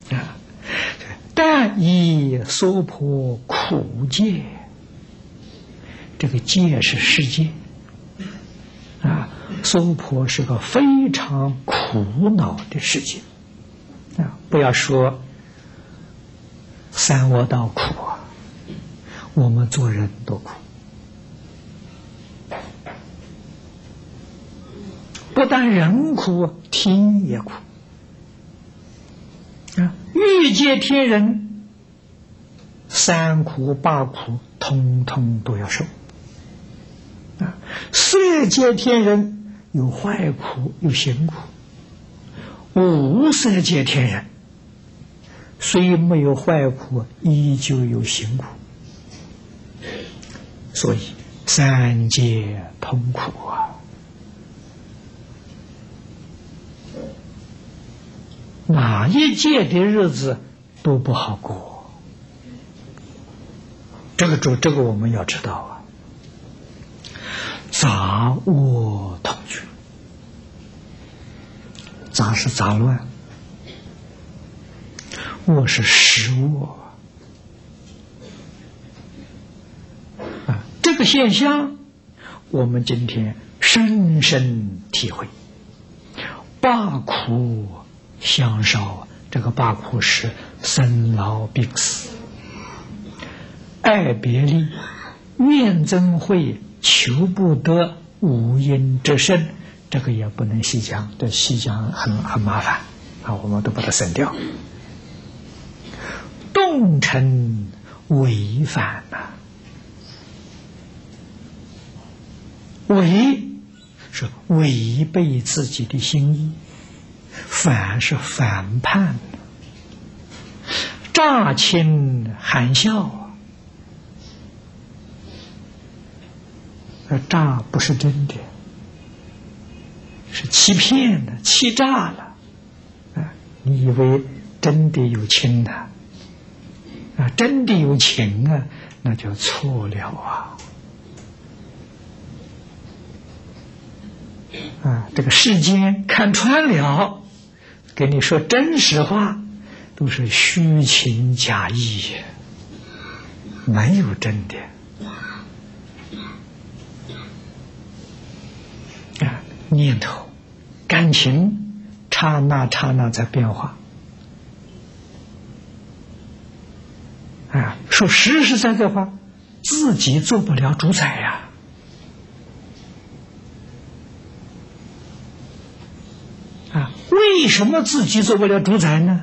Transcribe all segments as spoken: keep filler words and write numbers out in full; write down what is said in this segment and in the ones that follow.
啊，但以娑婆苦界，这个界是世界啊，娑婆是个非常苦恼的世界啊！不要说三恶道苦啊，我们做人都苦，不但人苦，天也苦啊！欲界天人，三苦八苦，通通都要受啊！色界天人有坏苦，有行苦；无色界天人虽没有坏苦，依旧有行苦。所以三界通苦啊！哪一界的日子都不好过，这个这这个我们要知道啊。杂恶同居，杂是杂乱，恶是失恶啊。这个现象，我们今天深深体会。八苦相烧，这个八苦是生老病死、爱别离、怨憎会、求不得、五阴之身，这个也不能细讲，这细讲很很麻烦啊，我们都把它省掉。动尘违反呐、啊，违是违背自己的心意，反是反叛，诈亲含笑啊，诈不是真的，是欺骗的，欺诈了啊！你以为真的有亲呢？啊，真的有情啊，那就错了啊！啊，这个世间看穿了，给你说真实话，都是虚情假意，没有真的。啊，念头、感情，刹那刹那在变化。啊，说实实在在话，自己做不了主宰呀、啊。啊，为什么自己做不了主宰呢？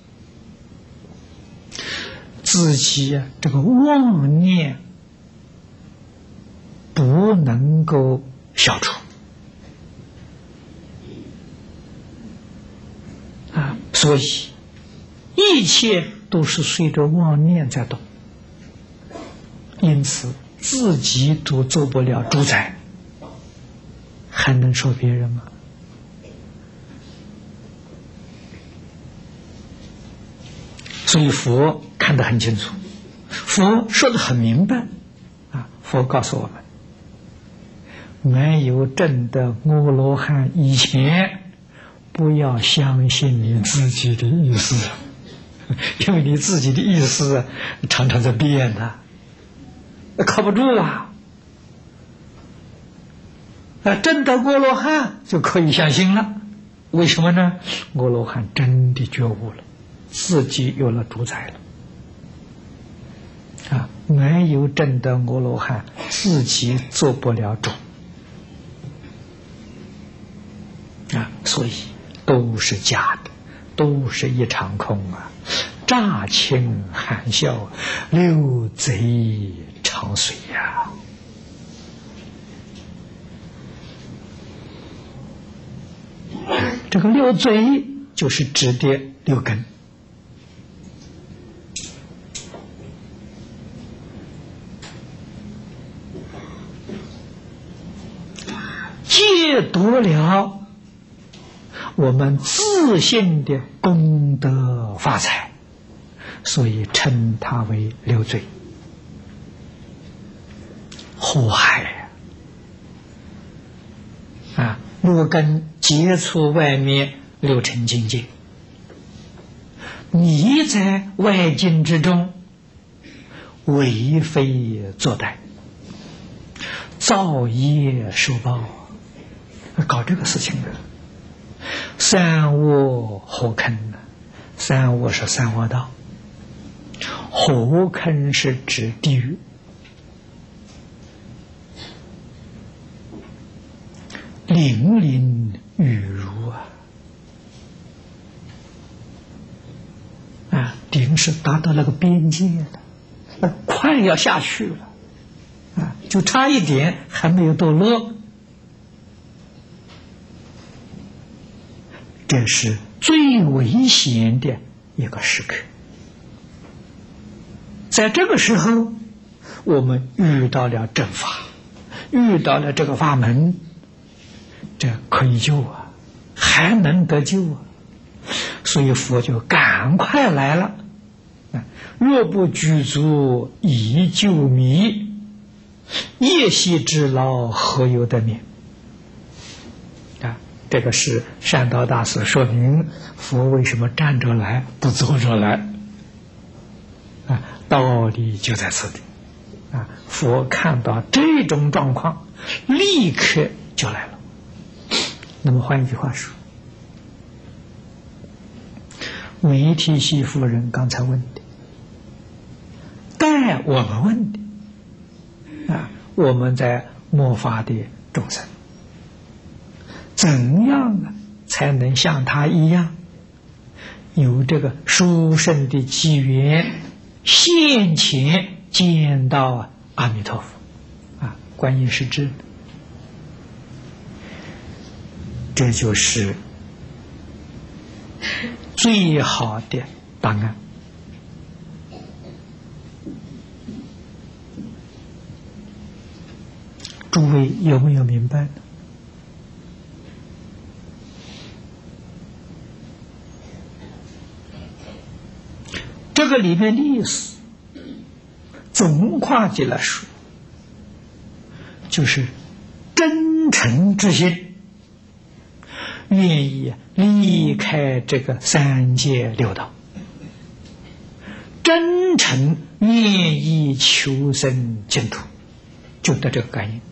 自己呀、啊，这个妄念不能够消除啊，所以一切都是随着妄念在动，因此自己都做不了主宰，还能说别人吗？所以佛看得很清楚，佛说得很明白啊！佛告诉我们，没有证得阿罗汉以前，不要相信你自己的意思，因为你自己的意思常常在变的，靠不住啊！啊，证得阿罗汉就可以相信了，为什么呢？阿罗汉真的觉悟了，自己有了主宰了。啊，没有证得阿罗汉，自己做不了主啊，所以都是假的，都是一场空啊！诈亲含笑，六贼长随呀、啊！这个六贼就是指的六根。戒夺了我们自信的功德发财，所以称它为六罪，祸害啊！六根接触外面六尘境界， 你在外境之中为非作歹，造业受报，搞这个事情的。三恶火坑呢？三恶是三恶道，火坑是指地狱。淋淋雨如啊！啊，顶是达到那个边界了，快要下去了，啊，就差一点还没有堕落。这是最危险的一个时刻。在这个时候，我们遇到了正法，遇到了这个法门，这可以救啊，还能得救啊。所以佛就赶快来了。若不具足以救迷，夜袭之劳何有得免？啊，这个是善导大师说明佛为什么站着来不坐着来。啊，道理就在此地。啊，佛看到这种状况，立刻就来了。那么换一句话说，维提西夫人刚才问的，带我们问的啊，我们在末法的众生，怎样啊才能像他一样，有这个殊胜的机缘，现前见到阿弥陀佛啊，观音是知的。这就是最好的答案。诸位有没有明白呢？这个里面的意思，总括起来说，就是真诚之心，愿意离开这个三界六道，真诚愿意求生净土，就得这个感应。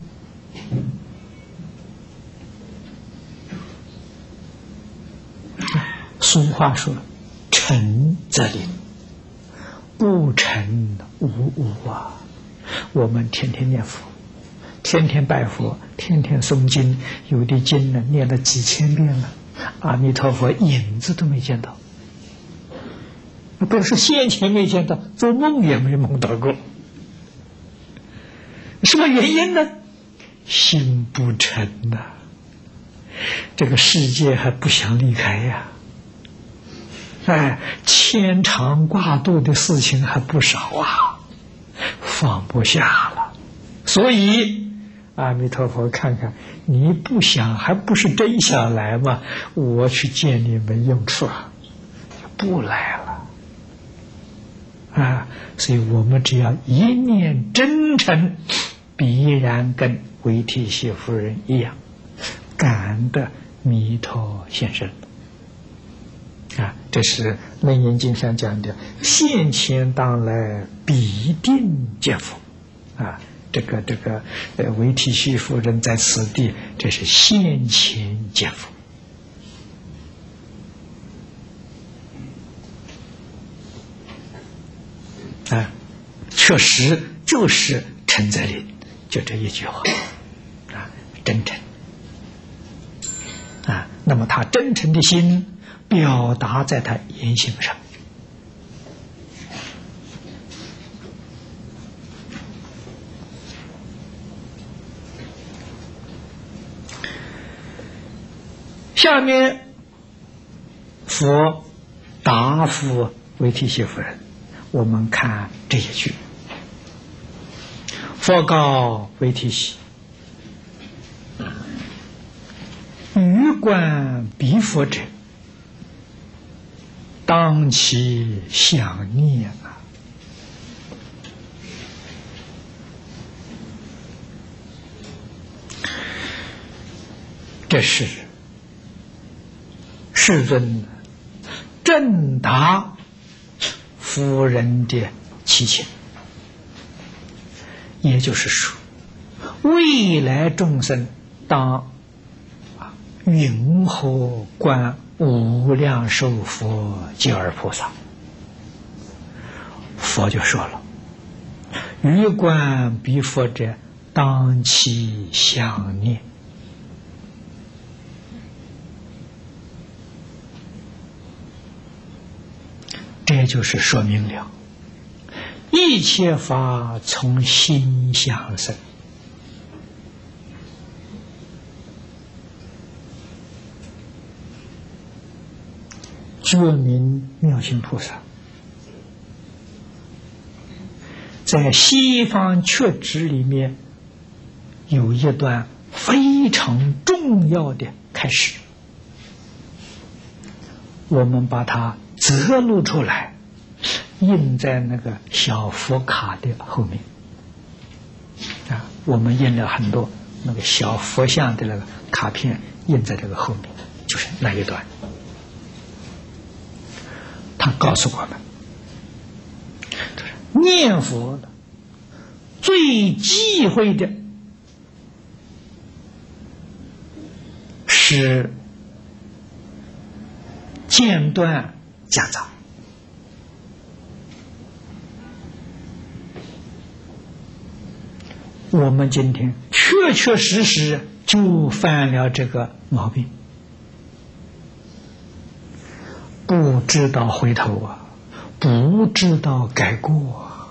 俗话说，诚则灵，不诚无物啊。我们天天念佛，天天拜佛，天天诵经，有的经呢念了几千遍了，阿弥陀佛影子都没见到。不要说先前没见到，做梦也没梦到过。什么原因呢？心不诚呐、啊，这个世界还不想离开呀。哎，牵肠挂肚的事情还不少啊，放不下了。所以阿弥陀佛看看你不想，还不是真想来吗？我去见你没用处啊，不来了啊。所以我们只要一念真诚，必然跟维提西夫人一样，感得弥陀现身啊。这是楞严经上讲的，现前当来必定见佛啊。这个这个呃，维提西夫人在此地，这是现前见佛啊，确实就是诚则灵，就这一句话啊，真诚啊。那么他真诚的心表达在他言行上。下面佛答复维提西夫人，我们看这一句：佛告维提西，于观彼佛者，当其想念啊。这是世尊正达夫人的七情。也就是说，未来众生当云何观无量寿佛极尔菩萨？佛就说了：欲观彼佛者，当其想念。这就是说明了一切法从心想生。觉明妙心菩萨在西方觉知里面有一段非常重要的开始，我们把它摘录出来，印在那个小佛卡的后面啊，我们印了很多那个小佛像的那个卡片，印在这个后面，就是那一段。他告诉我们，念佛的最忌讳的是间断夹杂。我们今天确确实实就犯了这个毛病，不知道回头啊，不知道改过啊，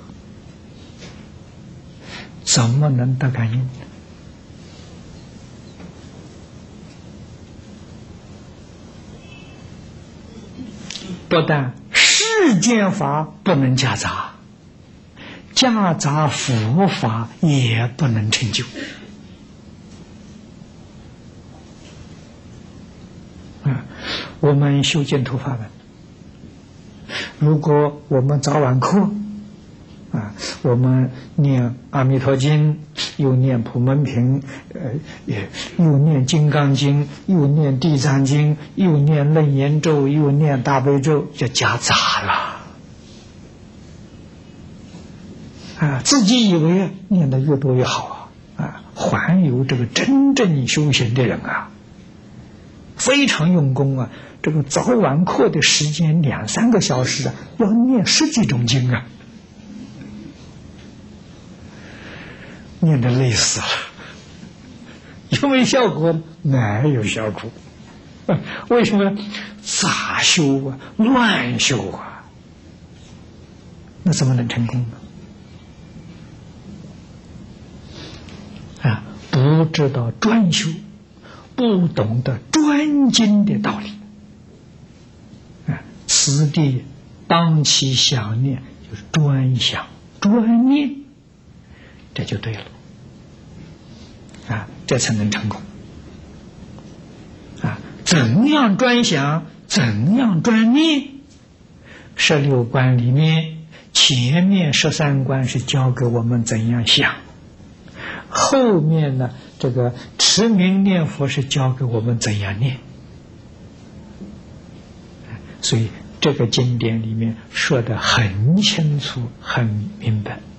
怎么能得感应？不但世间法不能夹杂，夹杂佛法也不能成就。啊，我们修净土法门，如果我们早晚课啊，我们念阿弥陀经，又念普门品，呃，又念金刚经，又念地藏经，又念楞严咒，又念大悲咒，就夹杂了。啊，自己以为念得越多越好啊！啊，还有这个真正修行的人啊，非常用功啊，这个早晚课的时间两三个小时啊，要念十几种经啊，念得累死了。有没有效果？没有效果。为什么？杂修啊，乱修啊，那怎么能成功呢？啊，不知道专修，不懂得专精的道理。啊，此地当其想念，就是专想专念，这就对了。啊，这才能成功。啊，怎样专想，怎样专念？十六观里面，前面十三观是教给我们怎样想，后面呢，这个持名念佛是教给我们怎样念。所以这个经典里面说得很清楚、很明白。